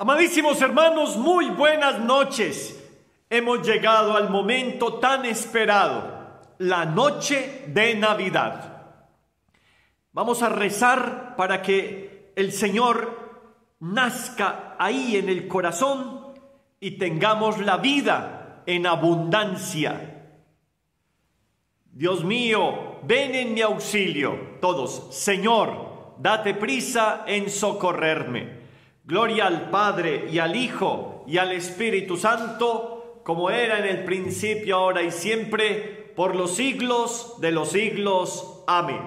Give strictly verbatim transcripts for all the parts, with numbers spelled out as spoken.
Amadísimos hermanos, muy buenas noches. Hemos llegado al momento tan esperado, la noche de Navidad. Vamos a rezar para que el Señor nazca ahí en el corazón y tengamos la vida en abundancia. Dios mío, ven en mi auxilio. Todos, Señor, date prisa en socorrerme. Gloria al Padre, y al Hijo, y al Espíritu Santo, como era en el principio, ahora y siempre, por los siglos de los siglos. Amén.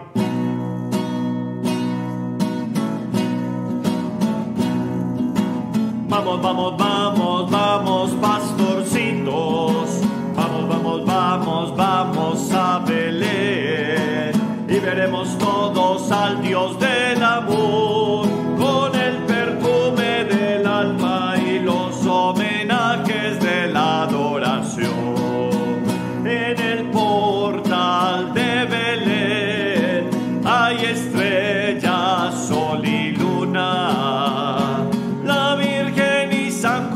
Vamos, vamos, vamos, vamos, pastorcitos. Vamos, vamos, vamos, vamos a Belén. Y veremos todos al Dios del amor, con el perfume del alma y los homenajes de la adoración. En el portal de Belén hay estrellas, sol y luna. La Virgen y San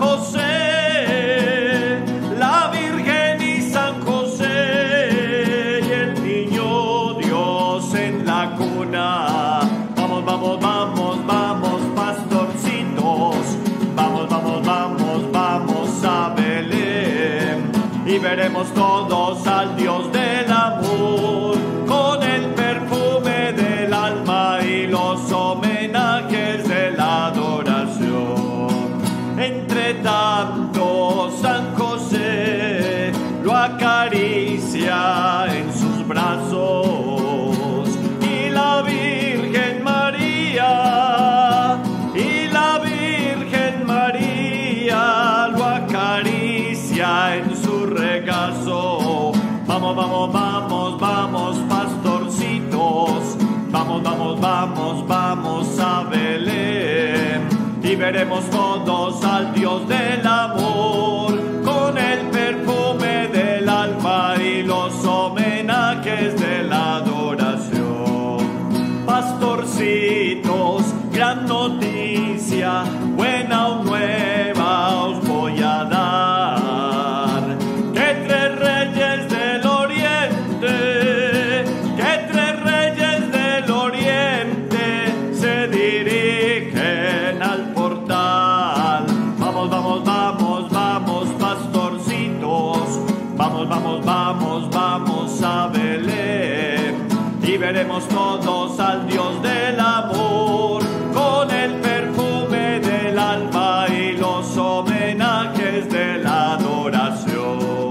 José, la Virgen y San José, y el niño Dios en la cuna. Vamos, vamos, vamos, vamos, pastorcitos. Vamos, vamos, vamos, vamos a Belén. Y veremos todos al Dios del amor, con el perfume del alma y los homenajes de la adoración. Entre tanto, San José lo acaricia en sus brazos, y la Virgen María, y la Virgen María lo acaricia en su regazo. Vamos, vamos, vamos, vamos, pastorcitos. Vamos, vamos, vamos, vamos a Belén. Y veremos todos al Dios del amor, con el perfume del alma y los homenajes de la adoración. Pastorcitos, gran noticia, buena o nueva os voy a dar. Que tres reyes del oriente, que tres reyes del oriente se dirigen al portal. Vamos, vamos, vamos, vamos, pastorcitos. Vamos, vamos, vamos, vamos a Belén. Y veremos todos al Dios del amor, con el perfume del alma y los homenajes de la adoración.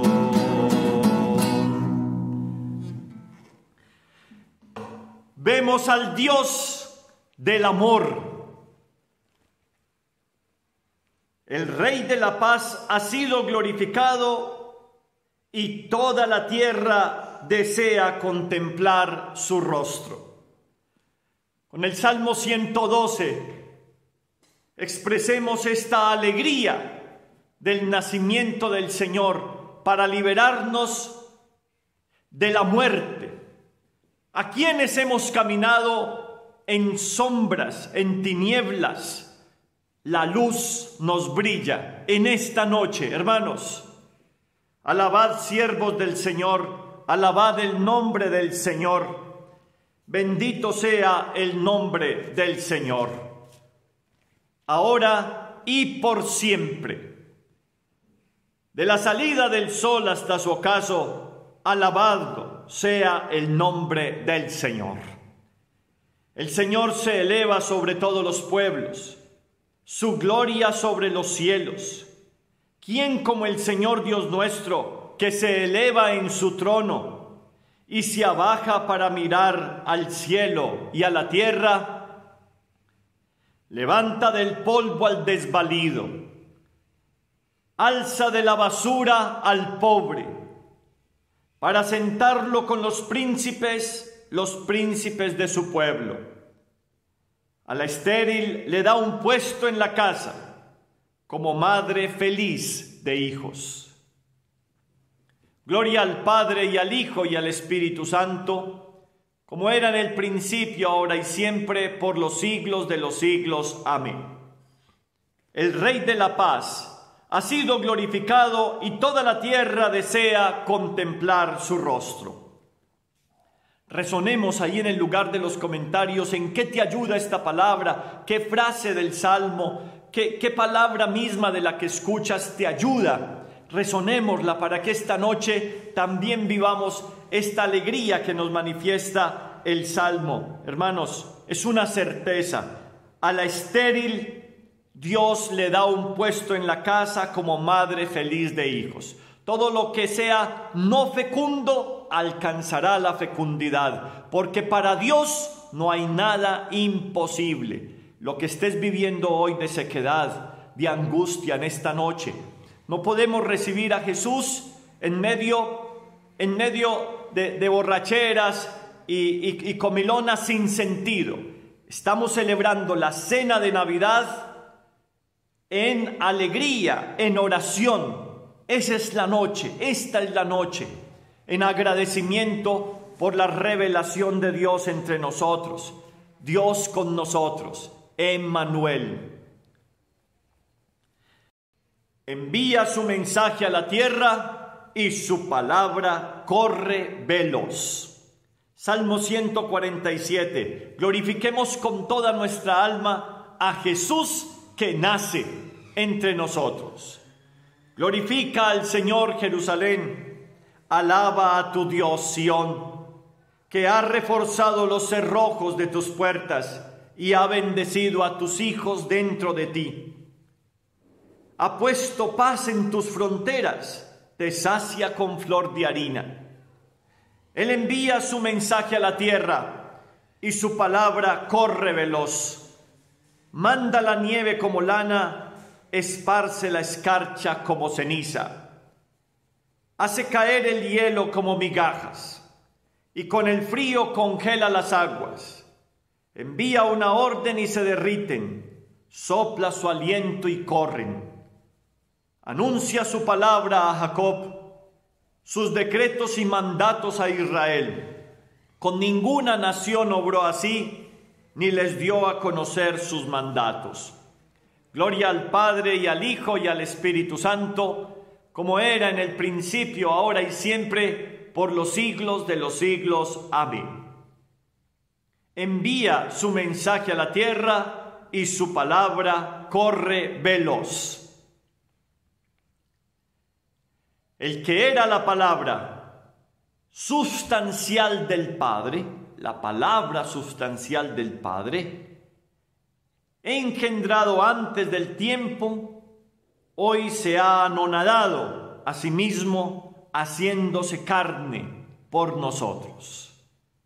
Vemos al Dios del amor. El Rey de la Paz ha sido glorificado y toda la tierra desea contemplar su rostro. Con el Salmo ciento doce expresemos esta alegría del nacimiento del Señor para liberarnos de la muerte. A quienes hemos caminado en sombras, en tinieblas, la luz nos brilla en esta noche, hermanos. Alabad, siervos del Señor, alabad el nombre del Señor. Bendito sea el nombre del Señor, ahora y por siempre. De la salida del sol hasta su ocaso, alabado sea el nombre del Señor. El Señor se eleva sobre todos los pueblos, su gloria sobre los cielos. ¿Quién como el Señor Dios nuestro, que se eleva en su trono y se abaja para mirar al cielo y a la tierra? Levanta del polvo al desvalido, alza de la basura al pobre, para sentarlo con los príncipes, los príncipes de su pueblo. A la estéril le da un puesto en la casa, como madre feliz de hijos. Gloria al Padre, y al Hijo, y al Espíritu Santo, como era en el principio, ahora y siempre, por los siglos de los siglos. Amén. el Rey de la paz, ha sido glorificado y toda la tierra desea contemplar su rostro. Resonemos ahí en el lugar de los comentarios en qué te ayuda esta palabra, qué frase del Salmo, qué, qué palabra misma de la que escuchas te ayuda. Resonémosla para que esta noche también vivamos esta alegría que nos manifiesta el Salmo. Hermanos, es una certeza. A la estéril Dios le da un puesto en la casa como madre feliz de hijos. Todo lo que sea no fecundo alcanzará la fecundidad, porque para Dios no hay nada imposible. Lo que estés viviendo hoy de sequedad, de angustia en esta noche, no podemos recibir a Jesús en medio, en medio de, de borracheras y, y, y comilonas sin sentido. Estamos celebrando la cena de Navidad en alegría, en oración. Esa es la noche, esta es la noche, en agradecimiento por la revelación de Dios entre nosotros, Dios con nosotros, Emmanuel. Envía su mensaje a la tierra y su palabra corre veloz. Salmo ciento cuarenta y siete. Glorifiquemos con toda nuestra alma a Jesús que nace entre nosotros. Glorifica al Señor Jerusalén, alaba a tu Dios Sión, que ha reforzado los cerrojos de tus puertas y ha bendecido a tus hijos dentro de ti. Ha puesto paz en tus fronteras, te sacia con flor de harina. Él envía su mensaje a la tierra y su palabra corre veloz. Manda la nieve como lana, esparce la escarcha como ceniza. Hace caer el hielo como migajas, y con el frío congela las aguas. Envía una orden y se derriten, sopla su aliento y corren. Anuncia su palabra a Jacob, sus decretos y mandatos a Israel. Con ninguna nación obró así, ni les dio a conocer sus mandatos. Gloria al Padre y al Hijo y al Espíritu Santo, como era en el principio, ahora y siempre, por los siglos de los siglos. Amén. Envía su mensaje a la tierra y su palabra corre veloz. El que era la palabra sustancial del Padre, la palabra sustancial del Padre, engendrado antes del tiempo, hoy se ha anonadado a sí mismo, haciéndose carne por nosotros.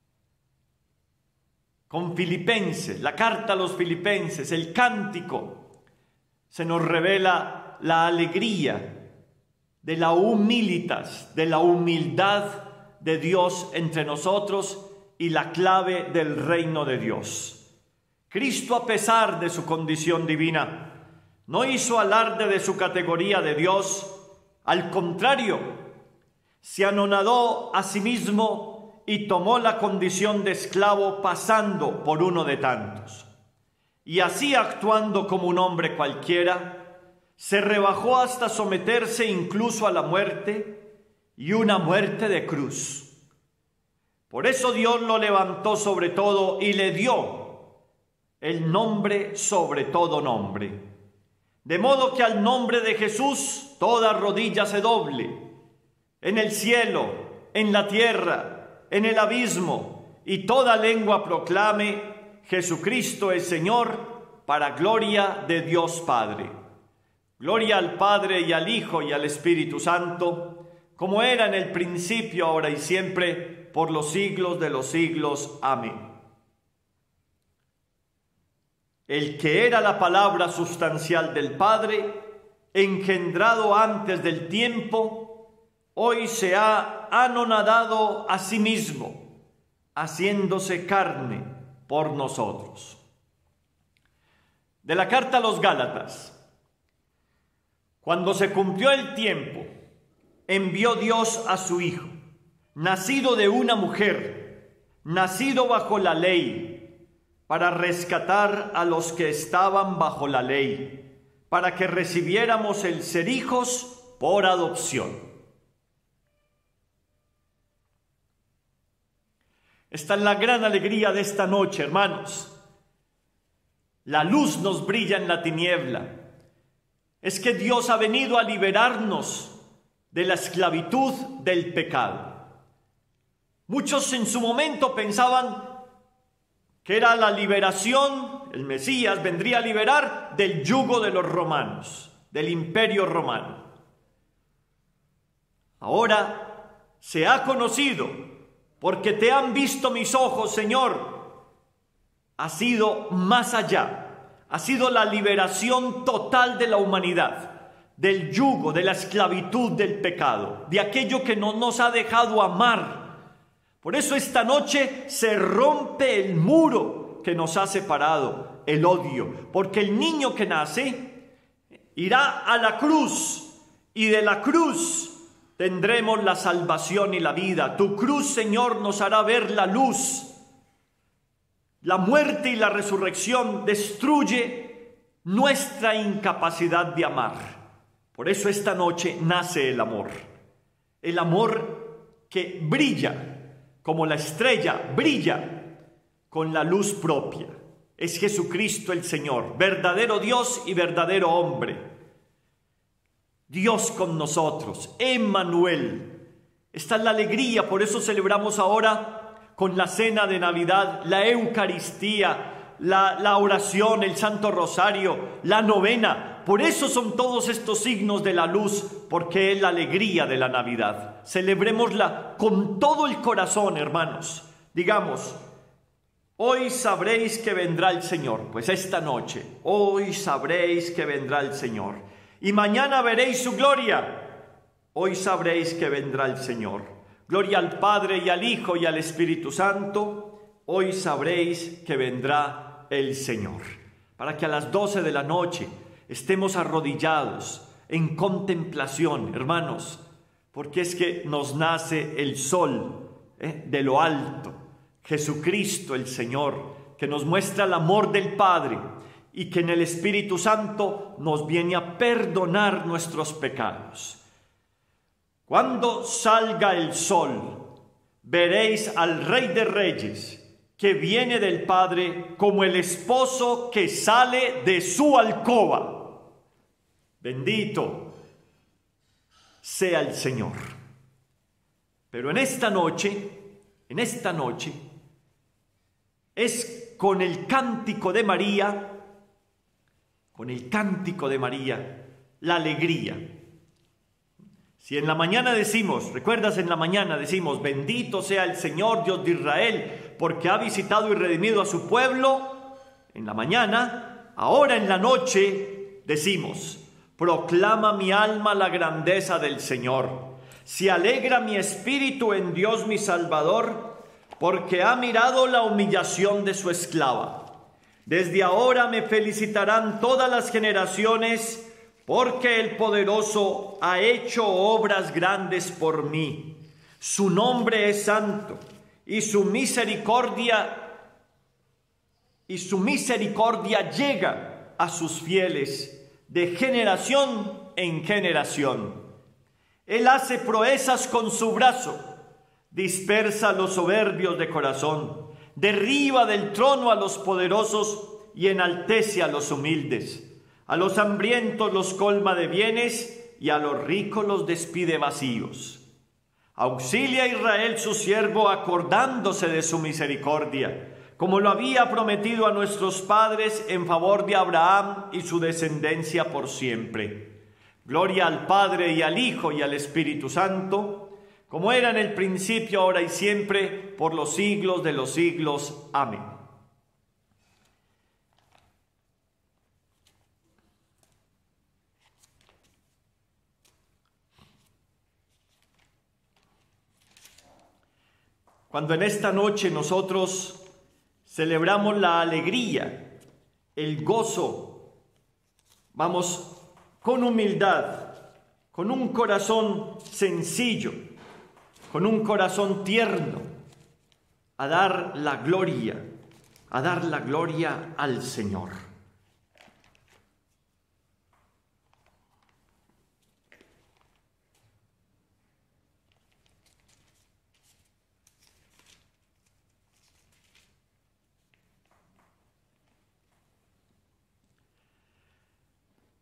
Con Filipenses, la carta a los Filipenses, el cántico, se nos revela la alegría de la humilitas, de la humildad de Dios entre nosotros y la clave del reino de Dios. Cristo, a pesar de su condición divina, no hizo alarde de su categoría de Dios, al contrario, se anonadó a sí mismo y tomó la condición de esclavo pasando por uno de tantos. Y así, actuando como un hombre cualquiera, se rebajó hasta someterse incluso a la muerte, y una muerte de cruz. Por eso Dios lo levantó sobre todo y le dio el nombre sobre todo nombre. De modo que al nombre de Jesús toda rodilla se doble, en el cielo, en la tierra, en el abismo, y toda lengua proclame: Jesucristo es Señor, para gloria de Dios Padre. Gloria al Padre y al Hijo y al Espíritu Santo, como era en el principio, ahora y siempre, por los siglos de los siglos. Amén. El que era la palabra sustancial del Padre, engendrado antes del tiempo, hoy se ha anonadado a sí mismo, haciéndose carne por nosotros. De la carta a los Gálatas. Cuando se cumplió el tiempo, envió Dios a su Hijo, nacido de una mujer, nacido bajo la ley, para rescatar a los que estaban bajo la ley, para que recibiéramos el ser hijos por adopción. Esta es la gran alegría de esta noche, hermanos. La luz nos brilla en la tiniebla. Es que Dios ha venido a liberarnos de la esclavitud del pecado. Muchos en su momento pensaban que era la liberación, el Mesías vendría a liberar del yugo de los romanos, del imperio romano. Ahora se ha conocido, porque te han visto mis ojos, Señor, ha sido más allá. Ha sido la liberación total de la humanidad, del yugo, de la esclavitud del pecado, de aquello que no nos ha dejado amar. Por eso esta noche se rompe el muro que nos ha separado, el odio, porque el niño que nace irá a la cruz y de la cruz tendremos la salvación y la vida. Tu cruz, Señor, nos hará ver la luz. La muerte y la resurrección destruye nuestra incapacidad de amar. Por eso esta noche nace el amor. El amor que brilla como la estrella, brilla con la luz propia. Es Jesucristo el Señor, verdadero Dios y verdadero hombre. Dios con nosotros, Emmanuel. Esta es la alegría, por eso celebramos ahora con la cena de Navidad, la Eucaristía, la, la oración, el Santo Rosario, la novena. Por eso son todos estos signos de la luz, porque es la alegría de la Navidad. Celebrémosla con todo el corazón, hermanos. Digamos, hoy sabréis que vendrá el Señor. Pues esta noche, hoy sabréis que vendrá el Señor. Y mañana veréis su gloria. Hoy sabréis que vendrá el Señor. Gloria al Padre y al Hijo y al Espíritu Santo. Hoy sabréis que vendrá el Señor. Para que a las doce de la noche estemos arrodillados en contemplación, hermanos, porque es que nos nace el sol ¿eh? de lo alto, Jesucristo el Señor, que nos muestra el amor del Padre y que en el Espíritu Santo nos viene a perdonar nuestros pecados. Cuando salga el sol, veréis al Rey de Reyes, que viene del Padre como el esposo que sale de su alcoba. Bendito sea el Señor. Pero en esta noche, en esta noche, es con el cántico de María, con el cántico de María, la alegría. Si en la mañana decimos, recuerdas en la mañana decimos, bendito sea el Señor Dios de Israel, porque ha visitado y redimido a su pueblo, en la mañana, ahora en la noche decimos, proclama mi alma la grandeza del Señor, se alegra mi espíritu en Dios mi Salvador, porque ha mirado la humillación de su esclava. Desde ahora me felicitarán todas las generaciones, porque el poderoso ha hecho obras grandes por mí. Su nombre es santo, y su misericordia, y su misericordia llega a sus fieles de generación en generación. Él hace proezas con su brazo, dispersa a los soberbios de corazón, derriba del trono a los poderosos y enaltece a los humildes. A los hambrientos los colma de bienes y a los ricos los despide vacíos. Auxilia a Israel su siervo acordándose de su misericordia, como lo había prometido a nuestros padres en favor de Abraham y su descendencia por siempre. Gloria al Padre y al Hijo y al Espíritu Santo, como era en el principio, ahora y siempre, por los siglos de los siglos. Amén. Cuando en esta noche nosotros celebramos la alegría, el gozo, vamos con humildad, con un corazón sencillo, con un corazón tierno, a dar la gloria, a dar la gloria al Señor.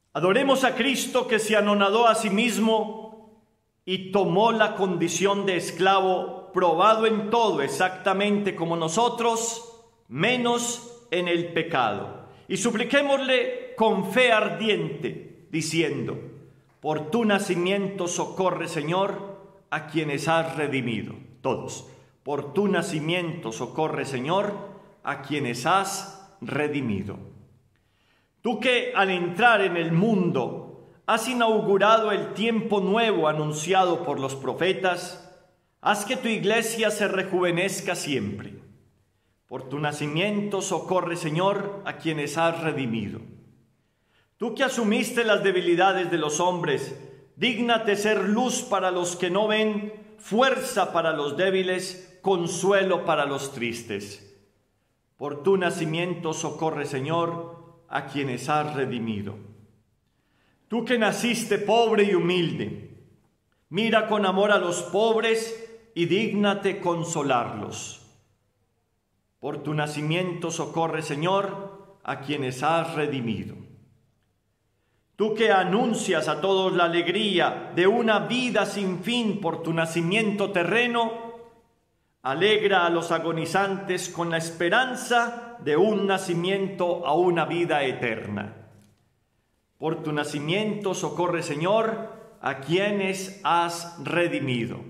Adoremos a Cristo, que se anonadó a sí mismo y tomó la condición de esclavo, probado en todo exactamente como nosotros, menos en el pecado. Y supliquémosle con fe ardiente, diciendo: por tu nacimiento socorre, Señor, a quienes has redimido. Todos. Por tu nacimiento socorre, Señor, a quienes has redimido. Tú que al entrar en el mundo has inaugurado el tiempo nuevo anunciado por los profetas, haz que tu iglesia se rejuvenezca siempre. Por tu nacimiento socorre, Señor, a quienes has redimido. Tú que asumiste las debilidades de los hombres, dígnate ser luz para los que no ven, fuerza para los débiles, consuelo para los tristes. Por tu nacimiento socorre, Señor, a quienes has redimido. Tú que naciste pobre y humilde, mira con amor a los pobres y dígnate consolarlos. Por tu nacimiento socorre, Señor, a quienes has redimido. Tú que anuncias a todos la alegría de una vida sin fin por tu nacimiento terreno, alegra a los agonizantes con la esperanza de un nacimiento a una vida eterna. Por tu nacimiento socorre, Señor, a quienes has redimido.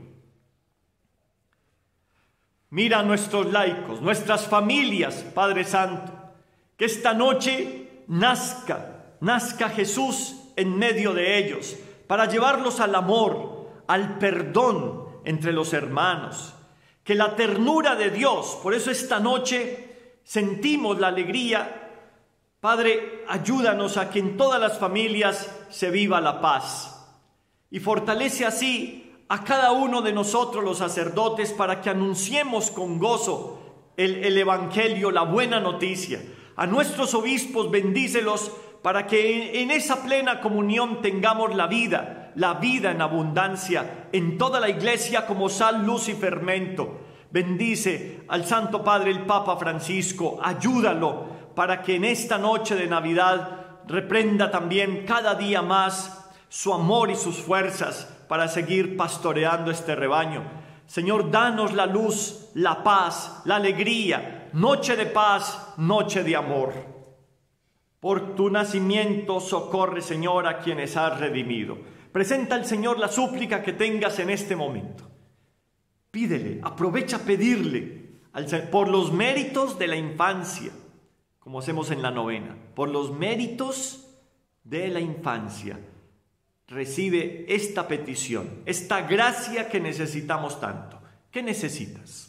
Mira a nuestros laicos, nuestras familias, Padre Santo, que esta noche nazca, nazca Jesús en medio de ellos, para llevarlos al amor, al perdón entre los hermanos. Que la ternura de Dios, por eso esta noche sentimos la alegría. Padre, ayúdanos a que en todas las familias se viva la paz. Y fortalece así a cada uno de nosotros los sacerdotes para que anunciemos con gozo el, el Evangelio, la buena noticia. A nuestros obispos bendícelos para que en, en esa plena comunión tengamos la vida, la vida en abundancia en toda la iglesia como sal, luz y fermento. Bendice al Santo Padre el Papa Francisco, ayúdalo para que en esta noche de Navidad reprenda también cada día más su amor y sus fuerzas para seguir pastoreando este rebaño. Señor, danos la luz, la paz, la alegría, noche de paz, noche de amor. Por tu nacimiento socorre, Señor, a quienes has redimido. Presenta al Señor la súplica que tengas en este momento. Pídele, aprovecha a pedirle al, por los méritos de la infancia, como hacemos en la novena, por los méritos de la infancia. Recibe esta petición, esta gracia que necesitamos tanto. ¿Qué necesitas?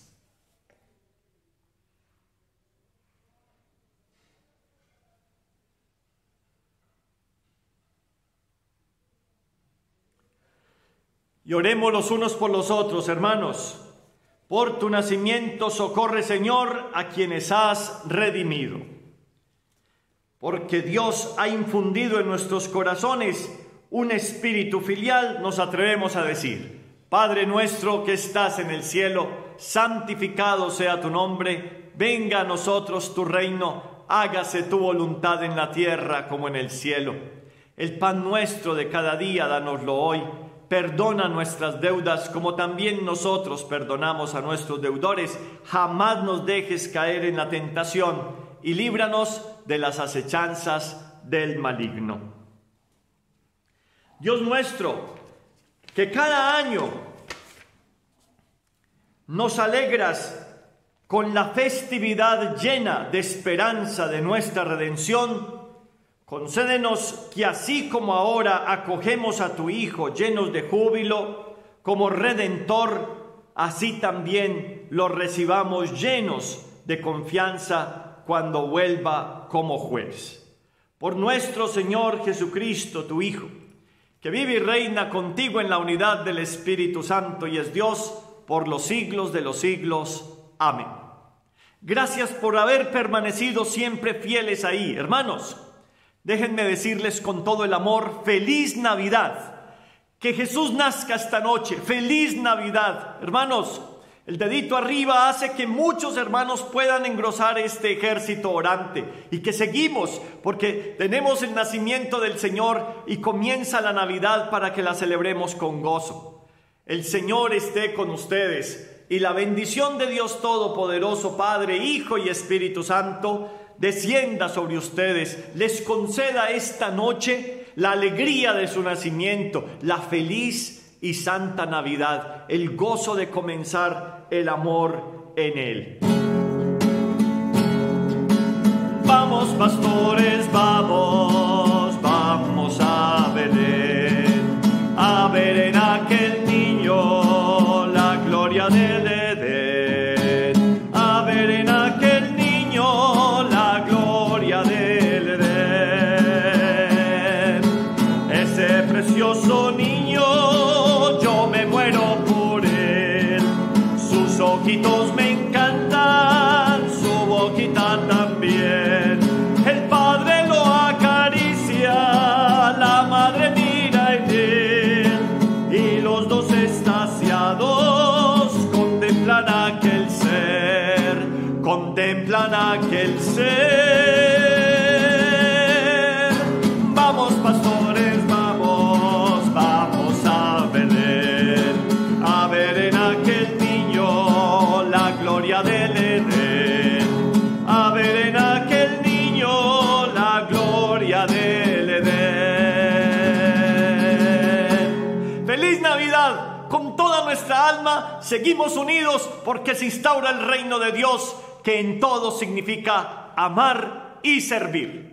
Y oremos los unos por los otros, hermanos. Por tu nacimiento socorre, Señor, a quienes has redimido. Porque Dios ha infundido en nuestros corazones un espíritu filial, nos atrevemos a decir: Padre nuestro que estás en el cielo, santificado sea tu nombre, venga a nosotros tu reino, hágase tu voluntad en la tierra como en el cielo. El pan nuestro de cada día, dánoslo hoy. Perdona nuestras deudas como también nosotros perdonamos a nuestros deudores. Jamás nos dejes caer en la tentación y líbranos de las acechanzas del maligno. Dios nuestro, que cada año nos alegras con la festividad llena de esperanza de nuestra redención, concédenos que así como ahora acogemos a tu Hijo llenos de júbilo como Redentor, así también lo recibamos llenos de confianza cuando vuelva como juez. Por nuestro Señor Jesucristo, tu Hijo, que vive y reina contigo en la unidad del Espíritu Santo y es Dios por los siglos de los siglos. Amén. Gracias por haber permanecido siempre fieles ahí, hermanos. Déjenme decirles con todo el amor, feliz Navidad. Que Jesús nazca esta noche, feliz Navidad. Hermanos, El dedito arriba hace que muchos hermanos puedan engrosar este ejército orante y que seguimos porque tenemos el nacimiento del Señor y comienza la Navidad para que la celebremos con gozo. El Señor esté con ustedes y la bendición de Dios Todopoderoso, Padre, Hijo y Espíritu Santo, descienda sobre ustedes, les conceda esta noche la alegría de su nacimiento, la feliz y santa Navidad, el gozo de comenzar el amor en Él. Vamos, pastores, vamos, vamos a Belén, a ver en aquel niño la gloria del Edén, a ver en aquel niño la gloria del Edén, ese precioso niño. Ojitos me encantan, su boquita también. El padre lo acaricia, la madre mira en él, y los dos extasiados contemplan aquel ser, contemplan aquel ser. Vamos, pastores, vamos, vamos a Belén, a ver en aquel la gloria del Edén, a ver en aquel niño la gloria del Edén. ¡Feliz Navidad! Con toda nuestra alma seguimos unidos porque se instaura el reino de Dios, que en todo significa amar y servir.